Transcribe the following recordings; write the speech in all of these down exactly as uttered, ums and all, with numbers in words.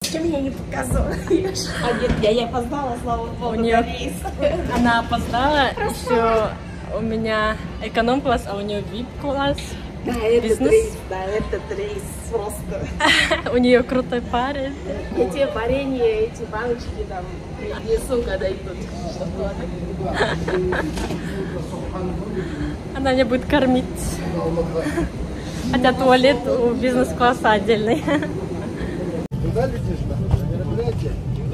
Ты меня не показываешь. А нет, я не опоздала, слава богу, у нее... рейс. Она опоздала, еще у меня эконом-класс, а у нее вип-класс. Да, этот рейс, да, этот рейс просто. У нее крутой парень. Я тебе варенье, эти баночки там принесу, когда идут. Она меня будет кормить. Хотя туалет у бизнес-класса отдельный. Куда летишь? Мероприятие?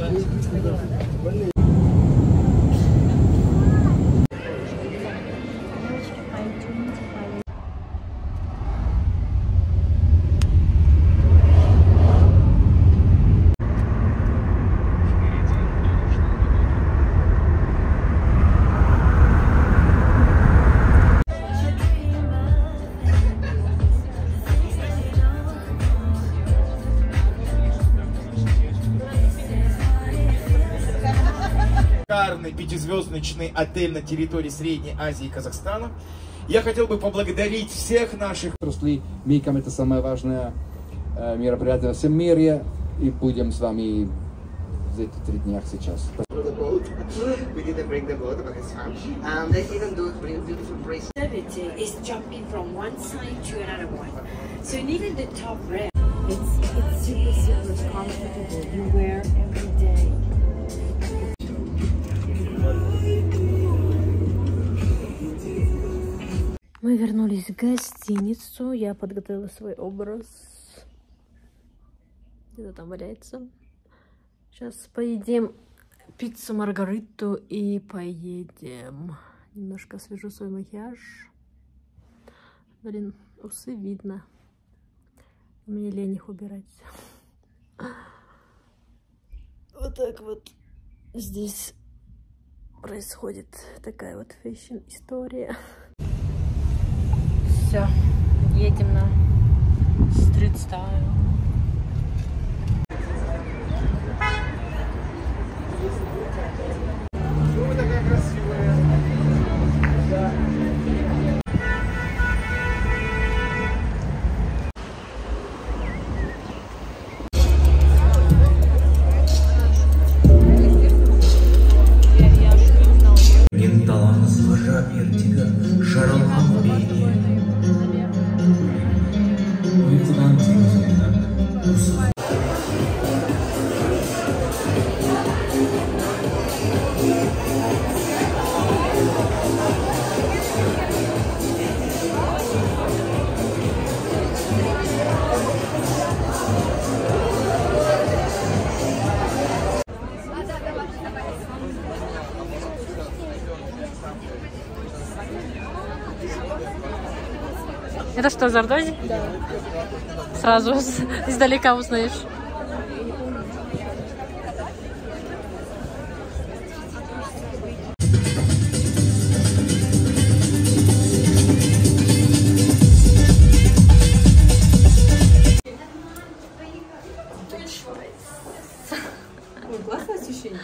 Шикарный пятизвездочный отель на территории Средней Азии и Казахстана. Я хотел бы поблагодарить всех наших... Микам это самое важное э, мероприятие во всем мире. И будем с вами за эти три дня сейчас. Is jumping from one side to another one. So you needed the top rail. It's it's super super comfortable. You wear every day. Мы вернулись в гостиницу. Я подготовила свой образ. Где-то там валяется. Сейчас поедим пиццу Маргариту и поедем. Немножко освежу свой макияж. Блин, усы видно. Мне лень их убирать. Вот так вот здесь происходит такая вот фэшн-история. Все, едем на стрит-стайл. Вы такая красивая. Да. Это что, Зардози? Да. Сразу издалека узнаешь. Ой, классное освещение.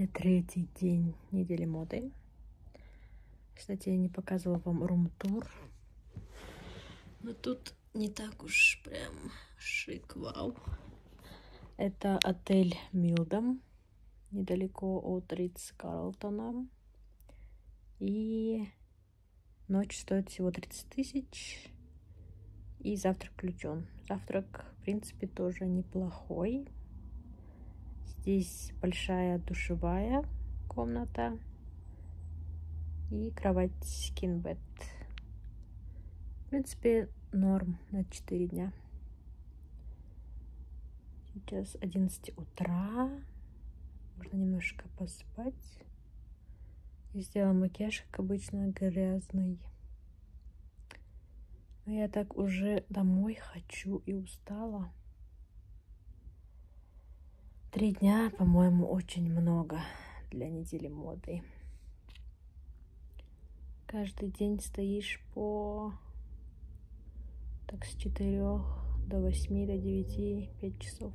Сегодня третий день недели моды. Кстати, я не показывала вам рум-тур. Но тут не так уж прям шик, вау. Это отель Милдом, недалеко от Ритц-Карлтона. И ночь стоит всего тридцать тысяч. И завтрак включен. Завтрак, в принципе, тоже неплохой. Здесь большая душевая комната и кровать King Bed. В принципе, норм на четыре дня. Сейчас одиннадцать утра. Можно немножко поспать. И сделала макияж, как обычно, грязный. Но я так уже домой хочу и устала. Три дня, по-моему, очень много для недели моды. Каждый день стоишь по... Так, с четырёх до восьми, до девяти, пять часов.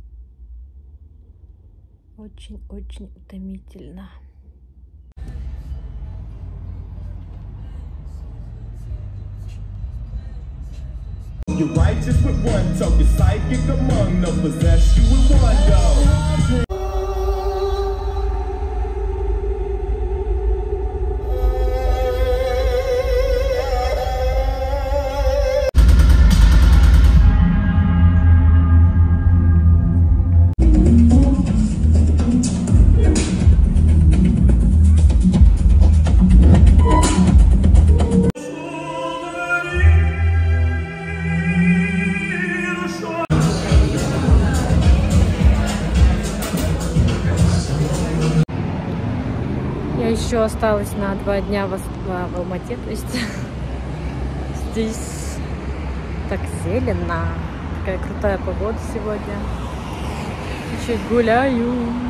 Очень-очень утомительно. You're righteous with one toe, you're psychic among them, possess you with one go. Еще осталось на два дня в, в Алмате, то есть здесь так зелено, такая крутая погода сегодня. Чуть гуляю.